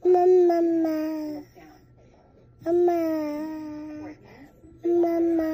Mama. Mama. Mama.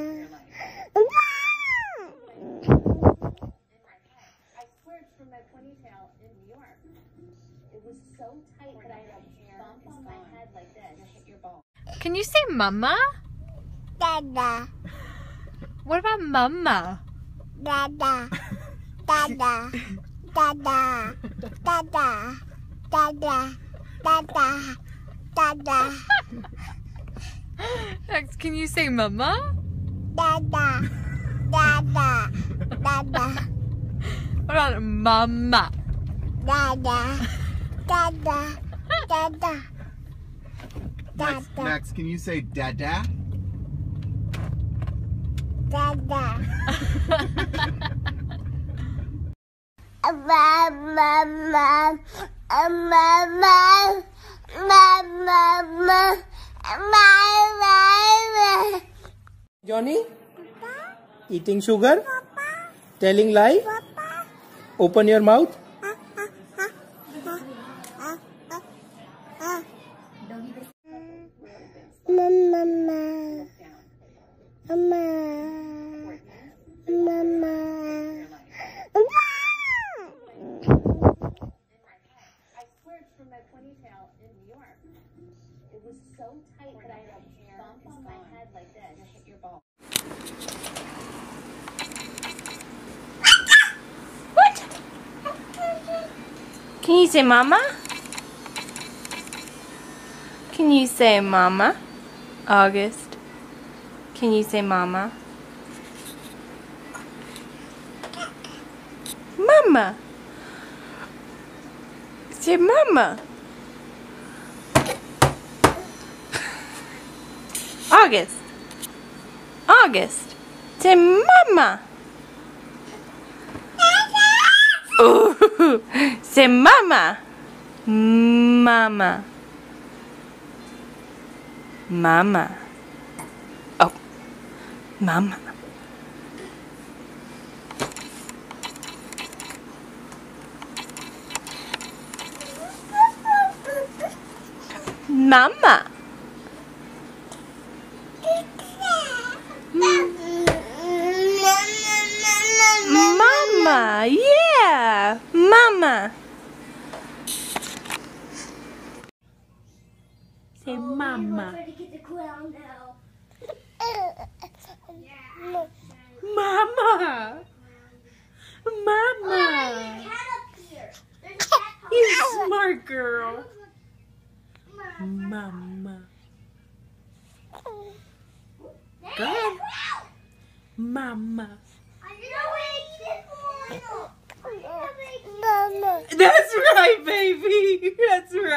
I swear it's from my ponytail in New York. It was so tight that I had a bump on my head like this. I hit your ball. Can you say mama? Dada. What about mama? Dada. Dada. Dada. Dada. Dada. Dada. Dada. Max, can you say mama? Dada. Dada. Dada. What about mama? Dada. Dada. Dada. Max, can you say dada? Dada. Mama. Mama. Mama. Mama. Johnny? Eating sugar? Telling lie? Open your mouth. Mama. Mama. Mama. I swear it's from my ponytail in New York. It was so tight that I had a bump on my head like this. I hit your ball. Can you say mama? Can you say mama? August, can you say mama? Mama. Say mama. August. August. Say mama. Ooh. Say mama. Mama. Mama. Oh. Mama. Mama. Mama. Yeah. Mama. Say mama. Mama. Mama. You smart girl. Mama. Go ahead. Mama. Mama. That's right, baby. That's right.